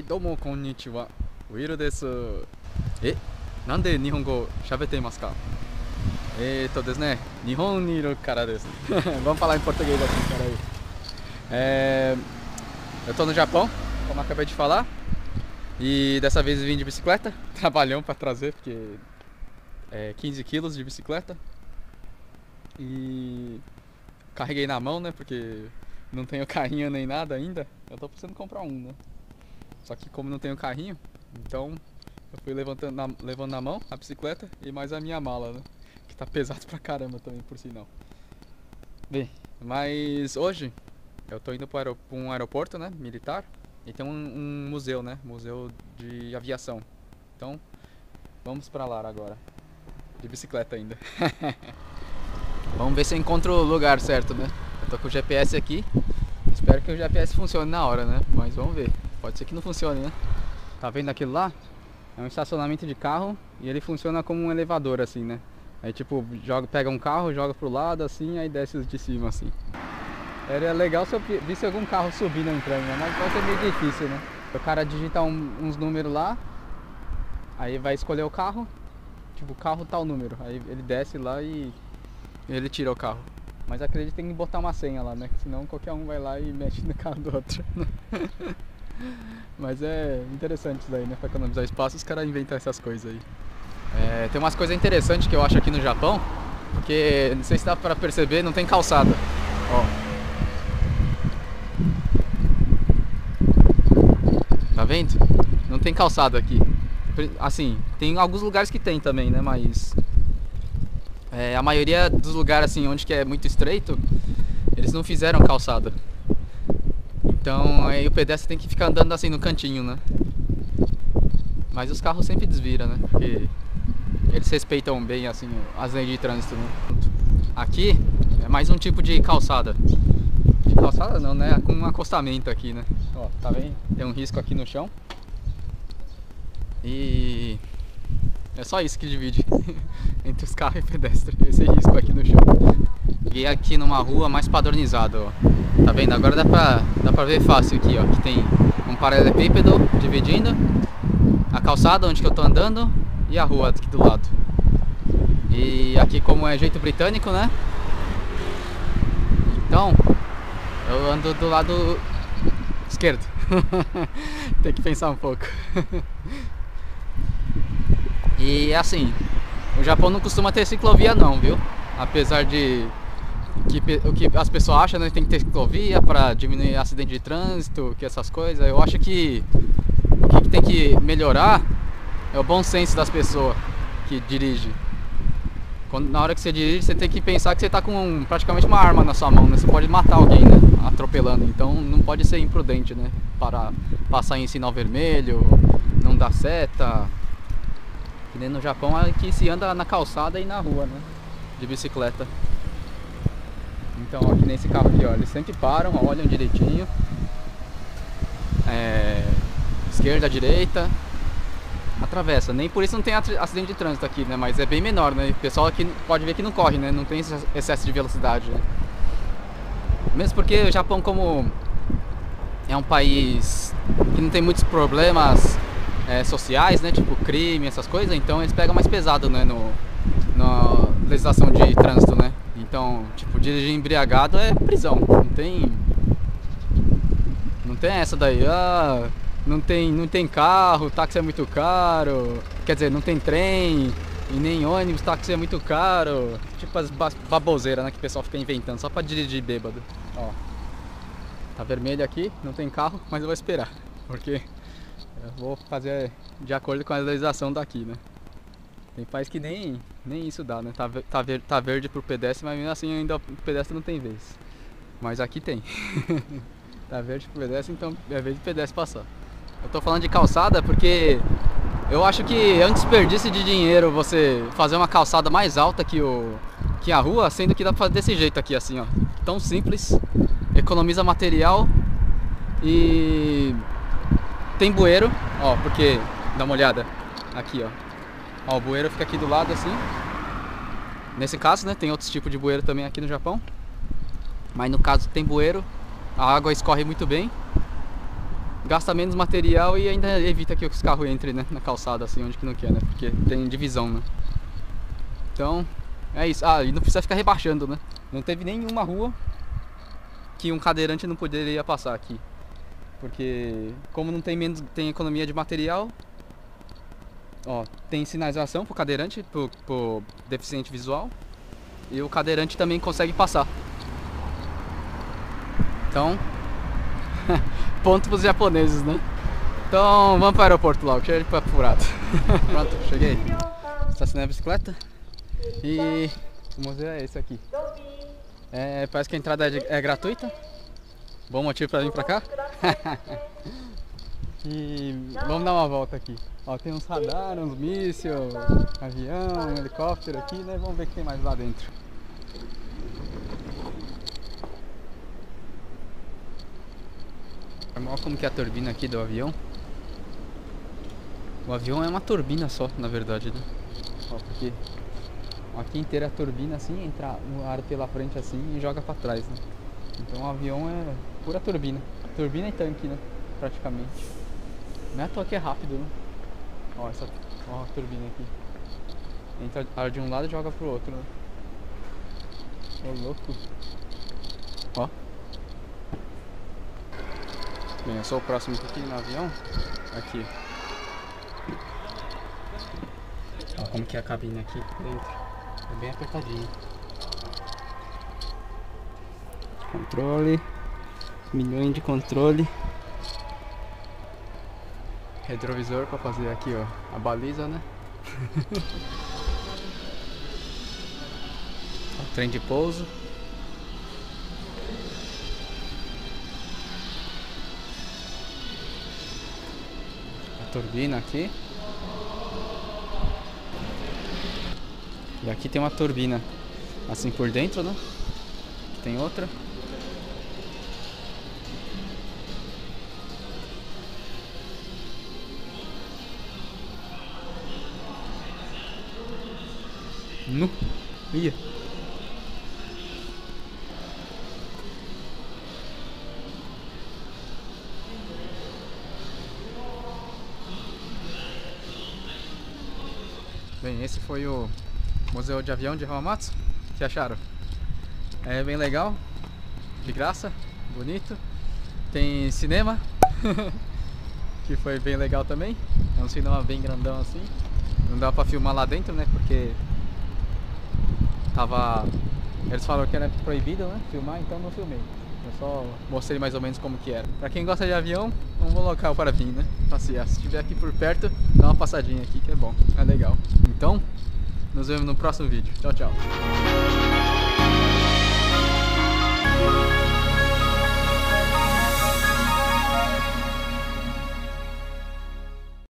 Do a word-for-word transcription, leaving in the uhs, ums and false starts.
どうもこんにちは、ウィルです。え、なんで日本語喋っていますか？えーとですné, 日本にいるからです。Vamos falar em português aqui, peraí. É, eu tô no Japão, como eu acabei de falar, e dessa vez vim de bicicleta, trabalhão para trazer, porque é quinze quilos de bicicleta. E carreguei na mão, né, porque não tenho carrinho nem nada ainda. Eu tô precisando comprar um, né? Só que como não tenho carrinho, então eu fui levantando na, levando na mão a bicicleta e mais a minha mala, né? Que tá pesado pra caramba também, por sinal. Bem, mas hoje eu tô indo para um aeroporto, né, militar, e tem um, um museu, né, museu de aviação. Então vamos pra lá agora, de bicicleta ainda. Vamos ver se eu encontro o lugar certo, né? Eu tô com o G P S aqui, espero que o G P S funcione na hora, né? Mas vamos ver, pode ser que não funcione, né? Tá vendo aquilo lá? É um estacionamento de carro e ele funciona como um elevador, assim, né? Aí tipo, joga, pega um carro, joga pro lado assim, aí desce de cima assim. Era legal se eu visse algum carro subindo entrando, né? Mas vai ser meio difícil, né? O cara digita um, uns números lá, aí vai escolher o carro, tipo, carro tal número. Aí ele desce lá e ele tira o carro. Mas acredito que tem que botar uma senha lá, né? Senão qualquer um vai lá e mexe no carro do outro. Mas é interessante isso daí, né? Pra economizar espaço, os caras inventam essas coisas aí. É, tem umas coisas interessantes que eu acho aqui no Japão, porque não sei se dá pra perceber, não tem calçada. Ó. Tá vendo? Não tem calçada aqui. Assim, tem alguns lugares que tem também, né? Mas é, a maioria dos lugares assim, onde que é muito estreito, eles não fizeram calçada. Então aí o pedestre tem que ficar andando assim no cantinho, né? Mas os carros sempre desviram, né? Porque eles respeitam bem assim as leis de trânsito, né? Aqui é mais um tipo de calçada. De calçada não, né? Com um acostamento aqui, né? Ó, tá vendo? Tem um risco aqui no chão. E é só isso que divide entre os carros e pedestres, esse risco aqui no chão. E aqui numa rua mais padronizada, ó. Tá vendo? Agora dá pra, dá pra ver fácil aqui, ó. Que tem um paralelepípedo dividindo a calçada onde que eu tô andando e a rua aqui do lado. E aqui, como é jeito britânico, né? Então eu ando do lado esquerdo. Tem que pensar um pouco. E assim, o Japão não costuma ter ciclovia não, viu? Apesar de que o que as pessoas acham, né, que tem que ter ciclovia para diminuir acidente de trânsito, que essas coisas. Eu acho que o que tem que melhorar é o bom senso das pessoas que dirigem. Quando, na hora que você dirige, você tem que pensar que você está com um, praticamente uma arma na sua mão, né? Você pode matar alguém, né, atropelando. Então não pode ser imprudente, né? Para passar em sinal vermelho, não dar seta. Que nem no Japão é que se anda na calçada e na rua, né? De bicicleta. Então, ó, que nem esse carro aqui, ó, eles sempre param, olham direitinho. É, esquerda, direita. Atravessa. Nem por isso não tem acidente de trânsito aqui, né? Mas é bem menor, né? O pessoal aqui pode ver que não corre, né? Não tem excesso de velocidade, né? Mesmo porque o Japão, como é um país que não tem muitos problemas É, sociais, né, tipo crime, essas coisas, então eles pegam mais pesado, né, no, na legislação de trânsito, né, então, tipo, dirigir embriagado é prisão, não tem, não tem essa daí, ah, não tem, não tem carro, táxi é muito caro, quer dizer, não tem trem, e nem ônibus, táxi é muito caro, tipo as baboseiras, né, que o pessoal fica inventando só pra dirigir bêbado. Ó, tá vermelho aqui, não tem carro, mas eu vou esperar, porque eu vou fazer de acordo com a legislação daqui, né? Tem país que nem, nem isso dá, né? Tá, tá, ver, tá verde pro pedestre, mas mesmo assim ainda o pedestre não tem vez. Mas aqui tem. Tá verde pro pedestre, então é vez do pedestre passar. Eu tô falando de calçada porque eu acho que é um desperdício de dinheiro você fazer uma calçada mais alta que, o, que a rua, sendo que dá pra fazer desse jeito aqui, assim, ó. Tão simples, economiza material e tem bueiro, ó, porque, dá uma olhada, aqui, ó, ó, o bueiro fica aqui do lado, assim, nesse caso, né, tem outros tipos de bueiro também aqui no Japão, mas no caso tem bueiro, a água escorre muito bem, gasta menos material e ainda evita que os carros entrem, né, na calçada, assim, onde que não quer, né? Porque tem divisão, né? Então, é isso. Ah, e não precisa ficar rebaixando, né? Não teve nenhuma rua que um cadeirante não poderia passar aqui. Porque como não tem menos, tem economia de material, ó, tem sinalização pro cadeirante, pro, pro deficiente visual, e o cadeirante também consegue passar. Então, ponto pros japoneses, né? Então, vamos para o aeroporto logo, cheio de papo furado. Pronto, cheguei. Estacionei a bicicleta e o museu é esse aqui. É, parece que a entrada é, é gratuita. Bom motivo para vir pra cá. E vamos dar uma volta aqui. Ó, tem uns radar, uns mísseis, avião, um helicóptero aqui, né? Vamos ver o que tem mais lá dentro. Olha como que é a turbina aqui do avião. O avião é uma turbina só, na verdade, né? Ó, porque aqui inteira a turbina assim, entra no ar pela frente assim e joga pra trás, né? Então o avião é pura turbina. Turbina e tanque, né? Praticamente. Não é à toa que é rápido, né? Ó, essa ó, a turbina aqui. Entra ar de um lado e joga pro outro, né? Ô, louco. Ó. Bem, eu sou o próximo aqui no avião. Aqui. Ó, como que é a cabine aqui dentro. É bem apertadinho. Controle. Milhões de controle. Retrovisor para fazer aqui, ó, a baliza, né? O trem de pouso. A turbina aqui. E aqui tem uma turbina assim por dentro, né? Aqui tem outra. Nu. Ia. Bem, esse foi o Museu de Avião de Hamamatsu. O que acharam? É bem legal, de graça, bonito. Tem cinema, que foi bem legal também. É um cinema bem grandão assim. Não dá pra filmar lá dentro, né? Porque tava... eles falaram que era proibido, né? Filmar, então não filmei. Eu só mostrei mais ou menos como que era. Pra quem gosta de avião, é um bom local para vir, né? Passear. Se estiver aqui por perto, dá uma passadinha aqui que é bom, é legal. Então, nos vemos no próximo vídeo. Tchau, tchau.